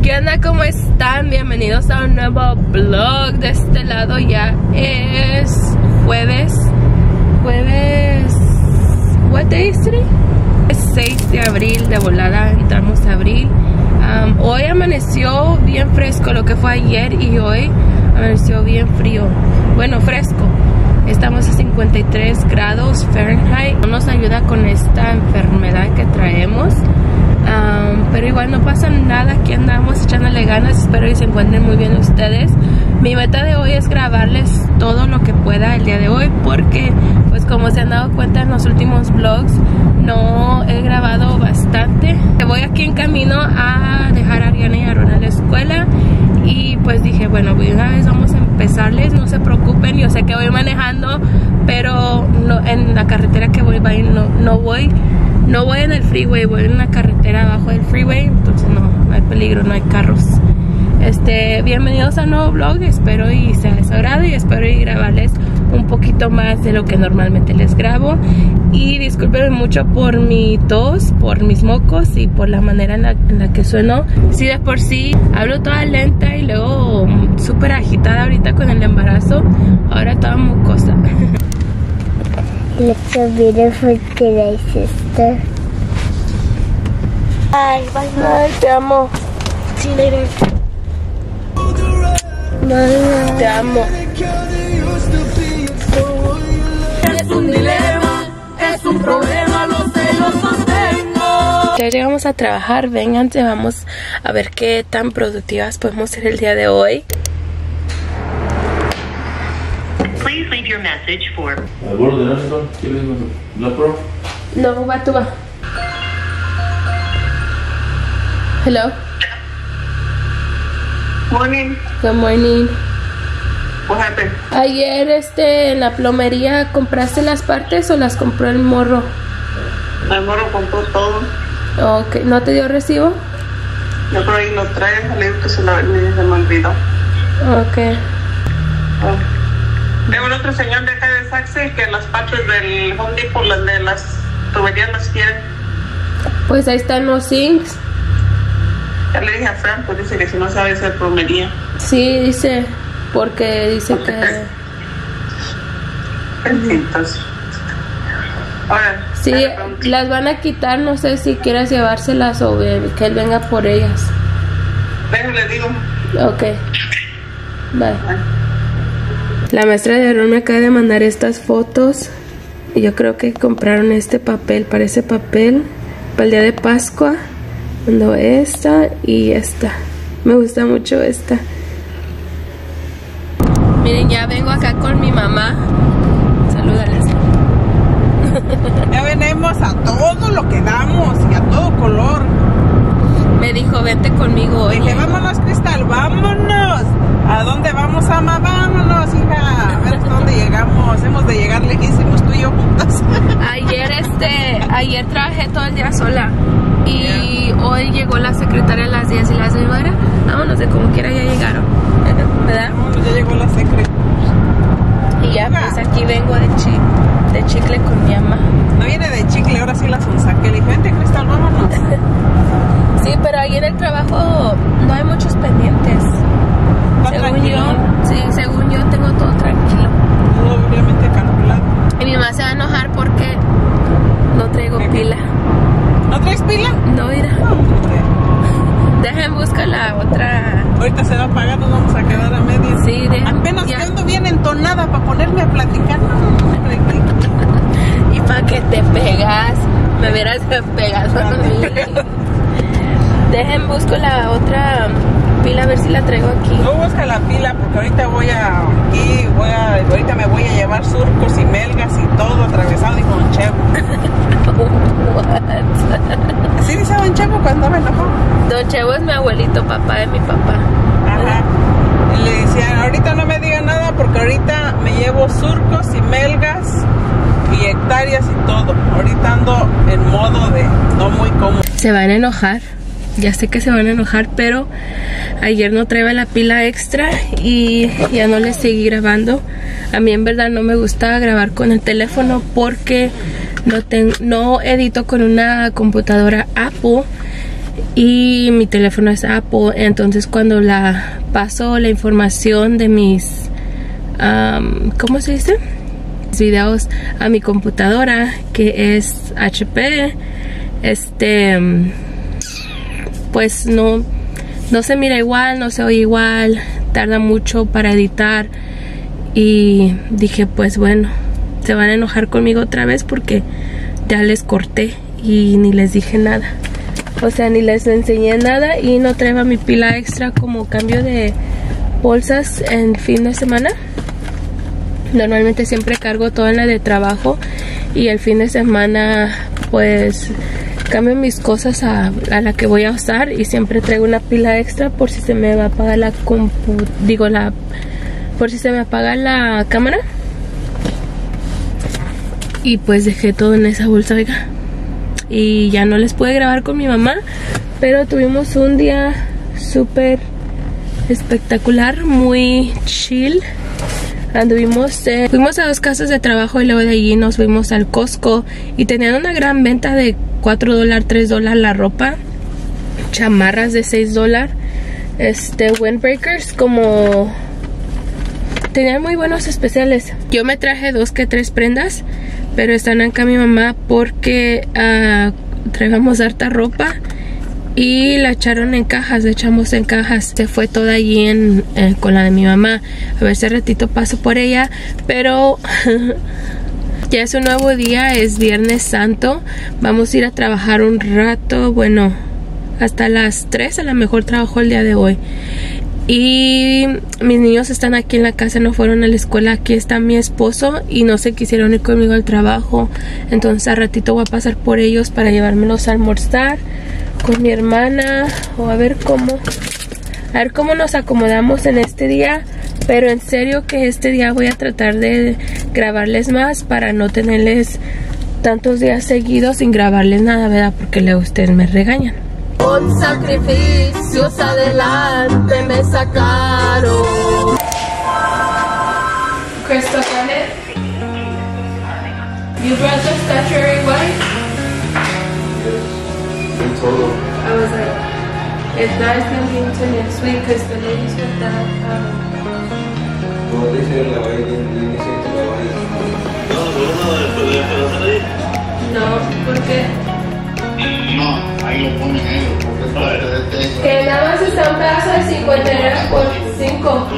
¿Qué onda? ¿Cómo están? Bienvenidos a un nuevo vlog. De este lado ya es jueves. What day is today? Es 6 de abril, de volada entramos a abril. Hoy amaneció bien fresco, lo que fue ayer y hoy amaneció bien frío. Bueno, fresco. Estamos a 53 grados Fahrenheit. No nos ayuda con esta enfermedad que traemos. Pero igual no pasa nada, aquí andamos echándole ganas. Espero que se encuentren muy bien ustedes. Mi meta de hoy es grabarles todo lo que pueda el día de hoy, porque pues como se han dado cuenta en los últimos vlogs no he grabado bastante. Voy aquí en camino a dejar a Ariana y a Aaron a la escuela y pues dije, bueno, una vez vamos a empezarles. No se preocupen, yo sé que voy manejando, pero no, en la carretera que voy no voy en el freeway, voy en una carretera abajo del freeway, entonces no hay peligro, no hay carros. Bienvenidos a un nuevo vlog, espero y sea de su agrado y espero y grabarles un poquito más de lo que normalmente les grabo. Y disculpen mucho por mi tos, por mis mocos y por la manera en la que sueno. Si de por sí hablo toda lenta y luego súper agitada ahorita con el embarazo, ahora toda mocosa. Looks so beautiful today, sister. Bye, bye, bye. Ay, te amo. See you later. Bye. Te amo. Es un dilema, es un problema, lo sé, lo sostengo. Ya llegamos a trabajar, vénganse, vamos a ver qué tan productivas podemos ser el día de hoy. Please leave your message for... ¿Al borde de esto? ¿Quieres la pro? No, va, tú va. Hello. Morning. Good morning. What happened? Ayer en la plomería, ¿compraste las partes o las compró el morro? El morro compró todo. Ok, ¿no te dio recibo? Yo por ahí lo trae, le digo que se me olvidó. Ok. Tengo otro señor de acá de Saxe que las partes del Home Depot, las de las tuberías las quieren. Pues ahí están los sinks. Ya le dije a Fran, pues dice que si no sabe hacer plomería. Sí, dice, porque dice que... Entonces, ahora, Sí, las van a quitar, no sé si quieras llevárselas o que él venga por ellas. le digo. Ok. Bye. La maestra de Aaron me acaba de mandar estas fotos. Y yo creo que compraron este papel, parece papel para el día de Pascua. Mandó esta y esta. Me gusta mucho esta. Miren, ya vengo acá con mi mamá. Salúdales. Ya venimos a todo lo que damos y a todo color. Me dijo, vente conmigo hoy. Dije, vámonos, Cristal, vámonos. ¿A dónde vamos, ama? Vámonos, hija. A ver dónde llegamos. Hemos de llegar lejísimos tú y yo juntas. Ayer trabajé todo el día sola. Y hoy llegó la secretaria a las 10 y las 9. Vámonos, de como quiera ya llegaron. ¿Verdad? Vámonos, ya llegó la secre. Y ya, pues aquí vengo de chicle con mi mamá. No viene de chicle, ahora sí la sonsaqué. Le dije, vente, Cristal, vámonos. Sí, pero ahí en el trabajo no hay muchos pendientes. Según yo tengo todo tranquilo. Todo obviamente calculado. Y mi mamá se va a enojar porque no traigo pila. ¿No traes pila? No, mira. Dejen buscar la otra. Ahorita se va a apagar, nos vamos a quedar a medias. Sí, apenas que ando bien entonada para ponerme a platicar. Y para que te pegas, me hubieras pegado a mí. Dejen busco la otra pila, a ver si la traigo aquí. No busca la pila porque ahorita ahorita me voy a llevar surcos y melgas y todo atravesado y con Chevo. ¿Así dice Don Chevo cuando me enojó? Don Chevo es mi abuelito, papá de mi papá. Ajá. Y le decía, ahorita no me diga nada porque ahorita me llevo surcos y melgas y hectáreas y todo. Ahorita ando en modo de no muy cómodo. Se van a enojar. Ya sé que se van a enojar, pero ayer no traía la pila extra y ya no les seguí grabando. A mí en verdad no me gusta grabar con el teléfono porque no edito con una computadora Apple y mi teléfono es Apple. Entonces cuando la paso la información de mis ¿cómo se dice? Videos a mi computadora, que es HP, pues no se mira igual, no se oye igual, tarda mucho para editar. Y dije, pues bueno, se van a enojar conmigo otra vez porque ya les corté y ni les dije nada. O sea, ni les enseñé nada y no traía mi pila extra como cambio de bolsas en fin de semana. Normalmente siempre cargo toda la de trabajo y el fin de semana pues cambio mis cosas a la que voy a usar, y siempre traigo una pila extra por si se me va a apagar la por si se me apaga la cámara. Y pues dejé todo en esa bolsa, oiga. Y ya no les pude grabar con mi mamá, pero tuvimos un día súper espectacular, muy chill. Anduvimos, fuimos a 2 casas de trabajo y luego de allí nos fuimos al Costco y tenían una gran venta de $4, $3 la ropa, chamarras de $6, windbreakers, como tenían muy buenos especiales. Yo me traje 2 que 3 prendas, pero están acá mi mamá porque traíamos harta ropa y la echaron en cajas, la echamos en cajas. Se fue toda allí con la de mi mamá. A ver si al ratito paso por ella, pero ya es un nuevo día, es Viernes Santo. Vamos a ir a trabajar un rato, bueno, hasta las 3 a lo mejor trabajo el día de hoy. Y mis niños están aquí en la casa, no fueron a la escuela. Aquí está mi esposo y no se quisieron ir conmigo al trabajo. Entonces al ratito voy a pasar por ellos para llevármelos a almorzar con mi hermana, o a ver cómo nos acomodamos en este día. Pero en serio que este día voy a tratar de grabarles más para no tenerles tantos días seguidos sin grabarles nada, ¿verdad? Porque luego ustedes me regañan. Con sacrificios adelante me sacaron. Crystal, got it? You brought the statuary white? In total. I was like, it's not thinking to next week because the ladies with that. Como dice la vaina, dice que la vaina. No, ¿por qué? No, ahí lo ponen ellos, porque Que nada más está un pedazo de 59 por 5.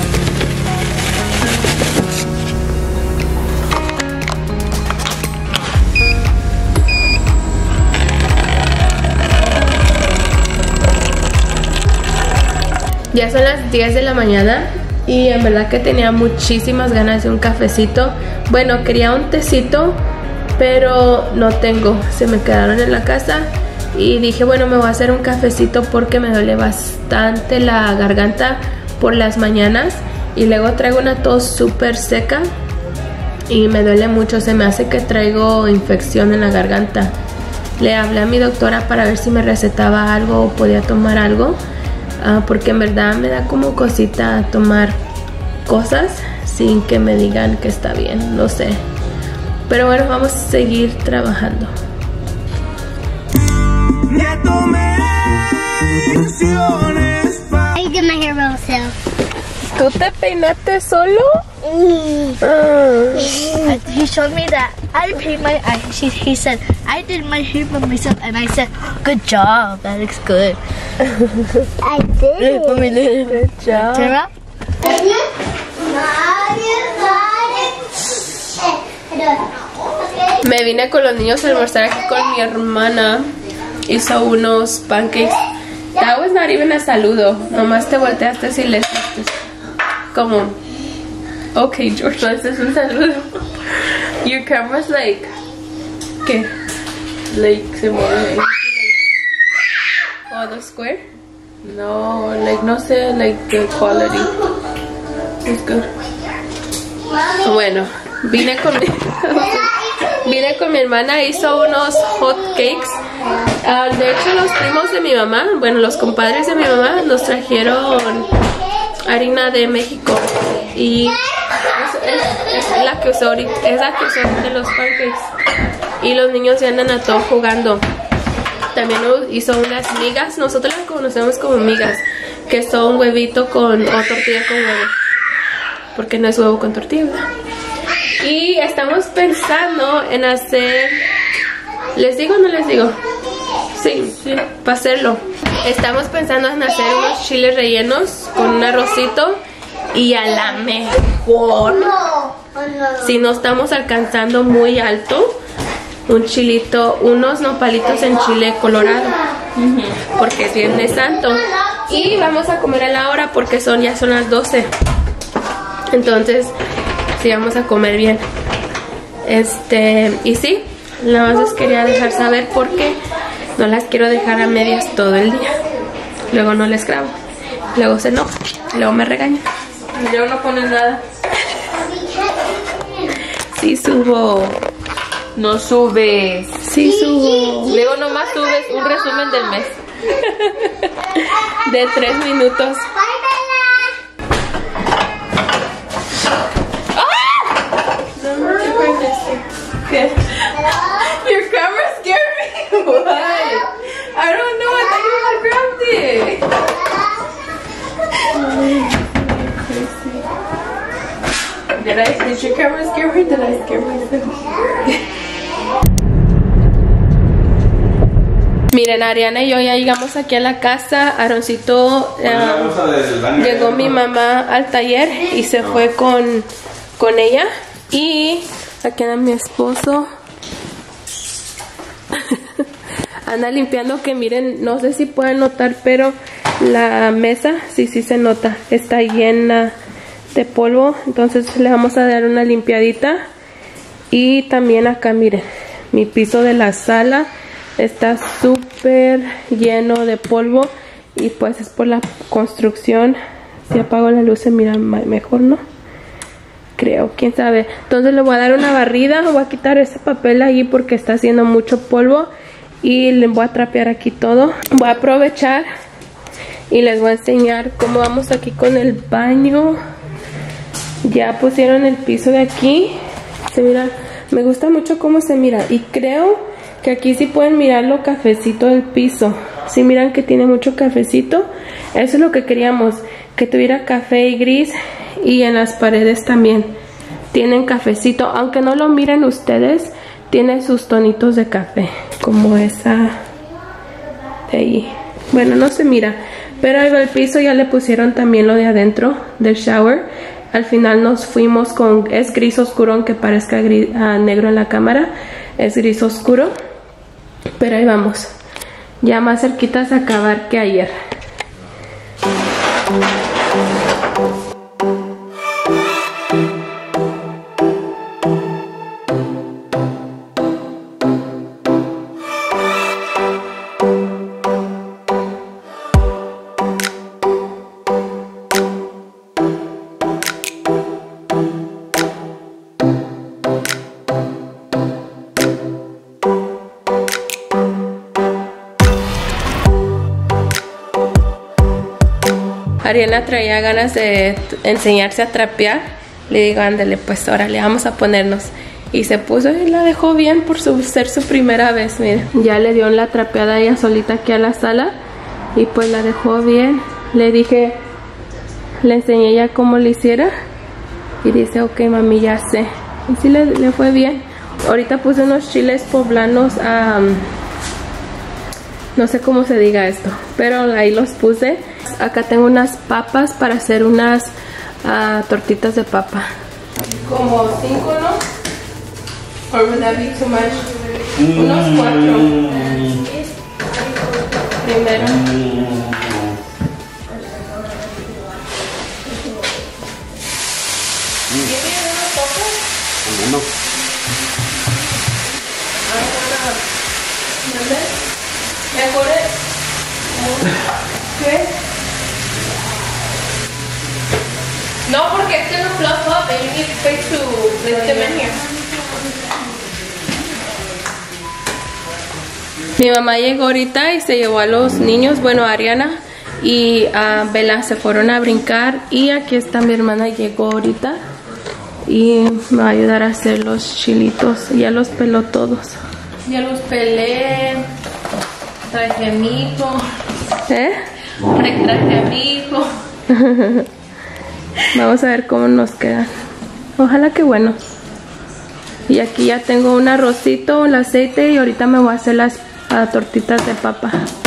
Ya son las 10 de la mañana y en verdad que tenía muchísimas ganas de un cafecito. Bueno, quería un tecito, pero no tengo, se me quedaron en la casa. Y dije, bueno, me voy a hacer un cafecito porque me duele bastante la garganta por las mañanas. Y luego traigo una tos súper seca y me duele mucho, se me hace que traigo infección en la garganta. Le hablé a mi doctora para ver si me recetaba algo o podía tomar algo. Porque en verdad me da como cosita tomar cosas sin que me digan que está bien, no sé. Pero bueno, vamos a seguir trabajando. I did my hair myself. ¿Tú te peinaste solo? He showed me that I paid my. He said I did my hair by myself, and I said, "Good job, that looks good." I did. Good job. Turn around. Me vine con los niños a almorzar aquí con mi hermana. Hizo unos pancakes. That was not even a saludo. Nomás te volteaste y les diste como, ok, George, este es un saludo. Your camera's like, ¿qué? Like, se mueve. Oh, the square? No, like, no sé, like, the quality. It's good. Bueno, vine con mi hermana, hizo unos hot cakes. De hecho, los primos de mi mamá, bueno, los compadres de mi mamá nos trajeron harina de México y es la que usó ahorita, es la que usó de los pancakes. Y los niños ya andan a todo jugando. También hizo unas migas. Nosotros las conocemos como migas, que son huevito con o tortilla con huevo, porque no es huevo con tortilla, ¿verdad? Y estamos pensando en hacer, ¿les digo o no les digo? Sí, para hacerlo. Estamos pensando en hacer unos chiles rellenos con un arrocito, y a la mejor, si no estamos alcanzando muy alto, un chilito, unos nopalitos en chile colorado, porque es Viernes Santo. Y vamos a comer a la hora porque ya son las 12. Entonces sí, vamos a comer bien. Y sí, nada más les quería dejar saber porque no las quiero dejar a medias todo el día. Luego no les grabo, luego se enoja, luego me regañan. Y luego no pones nada. Sí subo. No subes. Sí subo. Luego nomás subes un resumen del mes. De 3 minutos. Your camera scared me. Why? I don't know. I thought you had grabbed it. Did your camera scare me? Did I scare myself? Miren, Ariana y yo ya llegamos aquí a la casa. Aaroncito, llegó mi mamá al taller y se fue con ella. Y aquí anda mi esposo. Anda limpiando, que miren, no sé si pueden notar, pero la mesa, sí se nota, está llena de polvo. Entonces le vamos a dar una limpiadita. Y también acá, miren, mi piso de la sala está súper lleno de polvo, y pues es por la construcción. Si apago la luz se mira mejor, ¿no? Creo, quién sabe. Entonces le voy a dar una barrida, voy a quitar ese papel ahí porque está haciendo mucho polvo, y le voy a trapear aquí todo. Voy a aprovechar y les voy a enseñar cómo vamos aquí con el baño. Ya pusieron el piso de aquí, se mira, me gusta mucho cómo se mira, y creo que aquí sí pueden mirar lo cafecito del piso. Si miran que tiene mucho cafecito, eso es lo que queríamos, que tuviera café y gris. Y en las paredes también tienen cafecito, aunque no lo miren ustedes, tiene sus tonitos de café, como esa de ahí. Bueno, no se mira, pero ahí va el piso. Ya le pusieron también lo de adentro del shower. Al final nos fuimos con, es gris oscuro, aunque parezca negro en la cámara, es gris oscuro. Pero ahí vamos, ya más cerquitas a acabar que ayer. Ariana traía ganas de enseñarse a trapear. Le digo, ándale, pues órale, vamos a ponernos. Y se puso y la dejó bien por ser su primera vez, miren. Ya le dio la trapeada ella solita aquí a la sala, y pues la dejó bien. Le dije, le enseñé ya cómo le hiciera, y dice, ok mami, ya sé. Y sí le fue bien. Ahorita puse unos chiles poblanos a... no sé cómo se diga esto, pero ahí los puse. Acá tengo unas papas para hacer unas tortitas de papa. Como 5, ¿no? Or would that be too much? Unos 4. Primero. No. Mejor ¿qué? No, porque es que no fluff up and you need space to lift them in here. Mi mamá llegó ahorita y se llevó a los niños, bueno, a Ariana y a Bella, se fueron a brincar. Y aquí está mi hermana, llegó ahorita y me va a ayudar a hacer los chilitos. Ya los peló todos. Ya los pelé. traje a mi hijo. ¿Eh? Traje a mi hijo. Vamos a ver cómo nos quedan. Ojalá que bueno. Y aquí ya tengo un arrocito, el aceite y ahorita me voy a hacer las tortitas de papa.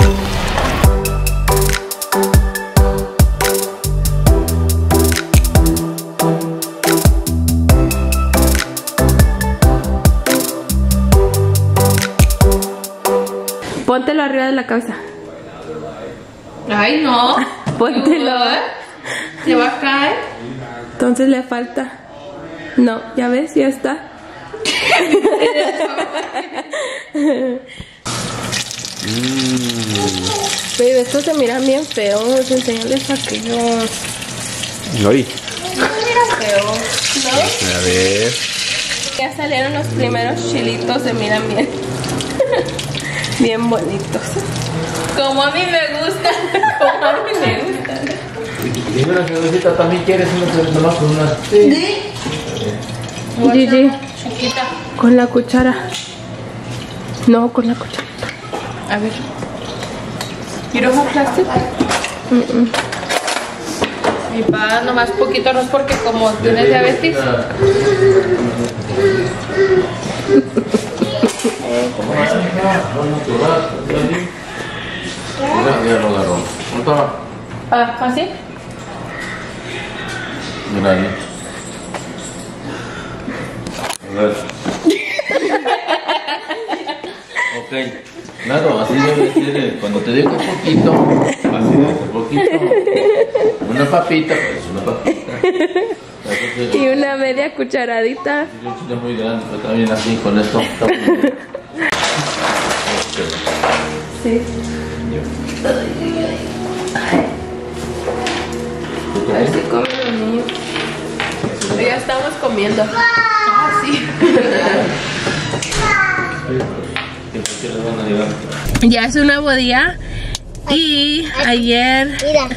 Póntelo arriba de la cabeza. Ay, no. Póntelo. Se va a caer. Entonces le falta. No, ya ves, ya está. Pero estos se miran bien feos. Enséñales aquellos. Hoy. Mira feo, ¿no? A ver. Ya salieron los primeros chilitos, se miran bien. Bien bonitos. Como a mí me gusta. Como a mí me gusta. Dime la cervecita, ¿también quieres una cerveza más con una? Sí. Gigi, Chiquita. con la cuchara. No, con la cuchara. A ver. You don't have plastic? Mi papá nomás poquito arroz porque como tienes diabetes. Ya lo agarró. ¿Cuánto va? Ah, ¿así? Gracias. A ver. Ok. Claro, así debe ser. Cuando te digo poquito, así debe ser poquito. Una papita, pues una papita. Y una media cucharadita. Un chile muy grande, pero también así con esto. Está muy bien. Sí. A ver si comen los niños. Ya estamos comiendo. Ah, sí. ¿Qué les van a llevar? Ya es un nuevo día. Y ayer. Mira.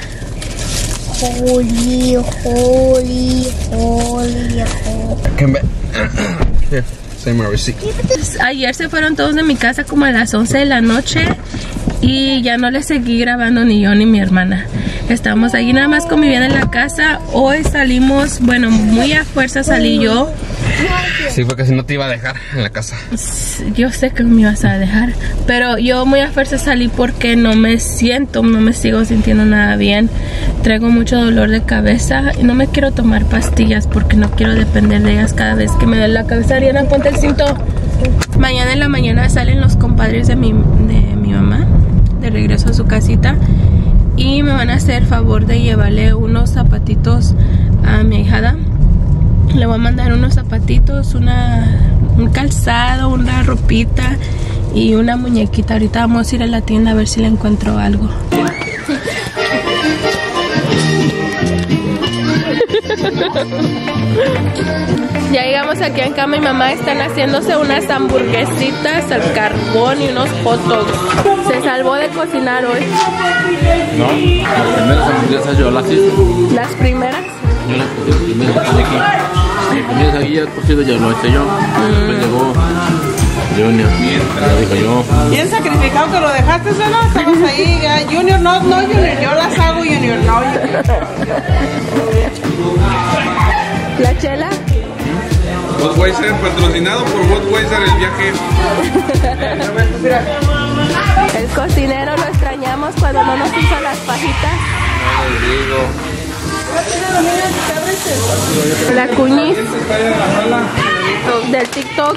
Holy, holy, holy, holy. Here, send my receipt. Ayer se fueron todos de mi casa como a las 11 de la noche. Y ya no les seguí grabando ni yo ni mi hermana. Estamos ahí nada más conviviendo en la casa. Hoy salimos, bueno, muy a fuerza salí yo. Sí, porque si no te iba a dejar en la casa. Yo sé que me ibas a dejar, pero yo muy a fuerza salí porque no me sigo sintiendo nada bien. Traigo mucho dolor de cabeza y no me quiero tomar pastillas porque no quiero depender de ellas cada vez que me duele la cabeza. Ariana, ponte el cinto. Mañana en la mañana salen los compadres de mi mamá de regreso a su casita y me van a hacer favor de llevarle unos zapatitos a mi ahijada. Le voy a mandar unos zapatitos, un calzado, una ropita y una muñequita. Ahorita vamos a ir a la tienda a ver si le encuentro algo. Ya llegamos aquí en casa, mi mamá están haciéndose unas hamburguesitas al carbón y unos hot dogs. Se salvó de cocinar hoy. No, las primeras hamburguesas yo las hice. Las primeras. Yo las puse primero aquí. Las primeras aquí ya cocido ya lo hice yo. Después llegó Junior. Ya dijo yo. Bien sacrificado que lo dejaste, ¿no? Estamos ahí, ya. Junior, no, Junior, yo las hago, Junior, no, Junior. ¿La chela? Budweiser, patrocinado por Budweiser el viaje. El cocinero lo extrañamos cuando no nos hizo las fajitas. La cuñiz del TikTok.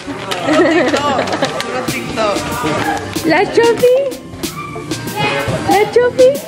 La Chofi. La Chofi.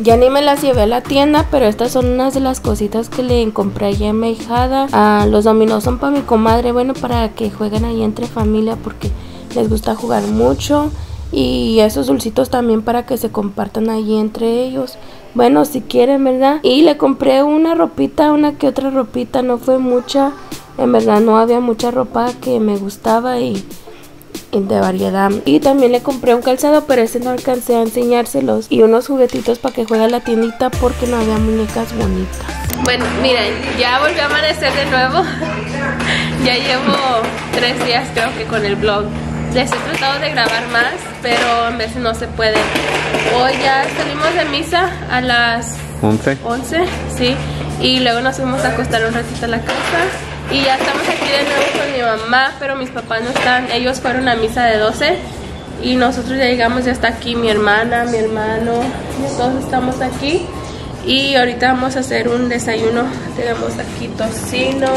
Ya ni me las llevé a la tienda, pero estas son unas de las cositas que le compré allá en mi hijada. Los dominós son para mi comadre, bueno, para que jueguen ahí entre familia porque les gusta jugar mucho. Y esos dulcitos también para que se compartan ahí entre ellos. Bueno, si quieren, ¿verdad? Y le compré una ropita, una que otra ropita, no fue mucha. En verdad no había mucha ropa que me gustaba y de variedad. Y también le compré un calzado, pero ese no alcancé a enseñárselos. Y unos juguetitos para que juegue a la tiendita porque no había muñecas bonitas. Bueno, miren, ya volvió a amanecer de nuevo. Ya llevo 3 días creo que con el vlog. Les he tratado de grabar más, pero a veces no se puede. Hoy ya salimos de misa a las 11, sí. Y luego nos fuimos a acostar un ratito a la casa. Y ya estamos aquí de nuevo con mi mamá, pero mis papás no están. Ellos fueron a misa de 12 y nosotros ya llegamos, ya está aquí mi hermana, mi hermano, todos estamos aquí. Y ahorita vamos a hacer un desayuno. Tenemos aquí tocino,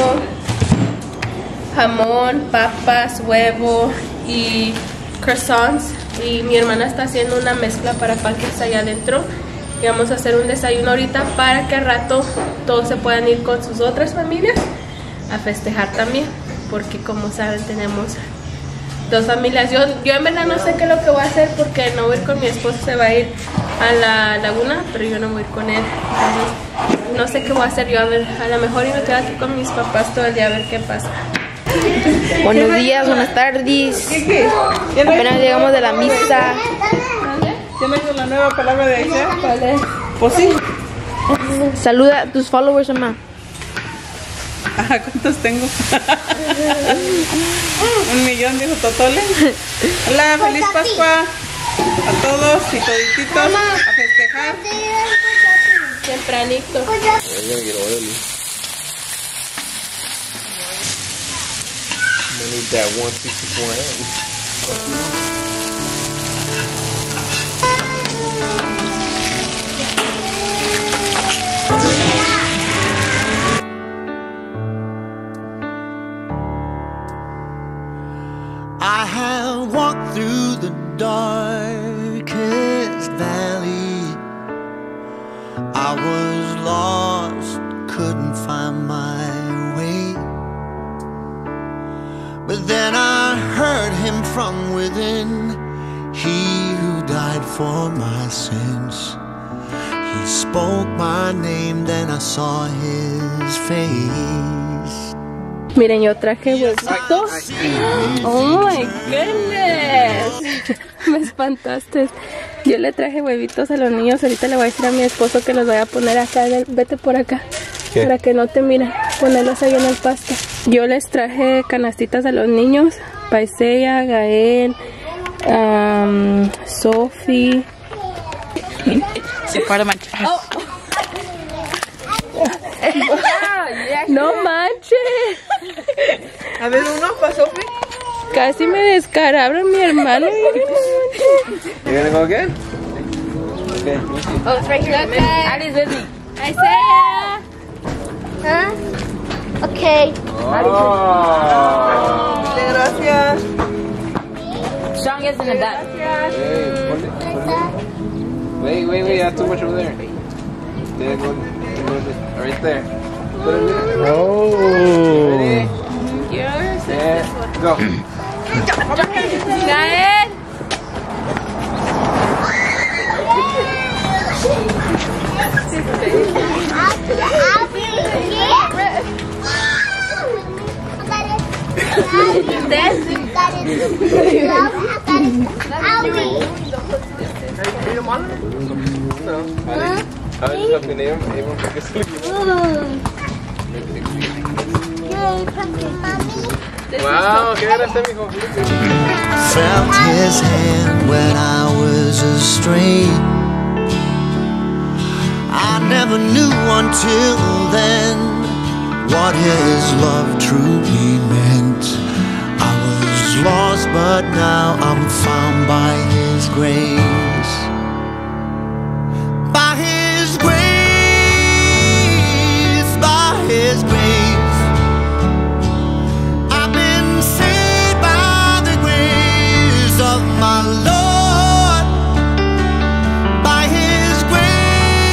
jamón, papas, huevo y croissants. Y mi hermana está haciendo una mezcla para pancakes allá adentro. Y vamos a hacer un desayuno ahorita para que al rato todos se puedan ir con sus otras familias a festejar también, porque como saben tenemos 2 familias. Yo en verdad no sé qué es lo que voy a hacer porque no voy a ir con mi esposo, se va a ir a la laguna, pero yo no voy a ir con él. Entonces, no sé qué voy a hacer yo, a ver, a lo mejor yo me quedo aquí con mis papás todo el día a ver qué pasa. Buenos días, buenas tardes. Apenas llegamos de la misa. ¿Tienes la nueva palabra de Aisha? ¿Cuál es? Pues sí. Saluda a tus followers, mamá. ¿Cuántos tengo? 1,000,000, dijo Totole. Hola, feliz Pascua a todos y todititos a festejar. Tempranito. I have walked through the darkest valley. I was lost, couldn't find my way. But then I heard him from within, he who died for my sins. He spoke my name, then I saw his face. Miren, yo traje huevitos. Oh my goodness. Me espantaste. Yo le traje huevitos a los niños. Ahorita le voy a decir a mi esposo que los voy a poner acá. Vete por acá. ¿Qué? Para que no te miren. Ponerlos ahí en el pasto. Yo les traje canastitas a los niños. Paisea, Gael, Sophie. Se para manchar. Oh. No manches. A ver, uno para Sophie. Casi me descalabran mi hermano. You gonna go again? Okay. Oh, it's right here. Ali's with me. Isaiah. Huh? Okay. Oh. Gracias. Sean gets in the back. Wait, you have too much over there. There, go right there. Put it there. Oh. Ready? Yours. Yeah. Go. Gael. Wow, ¿qué era este, mijo? Felt his hand when I was astray. I never knew until then what his love truly meant. I was lost, but now I'm found by his grace. By his grace, by his grace. I've been saved by the grace of my Lord. By his grace.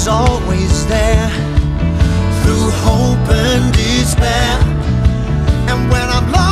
He's always there through hope and despair. And when I'm lost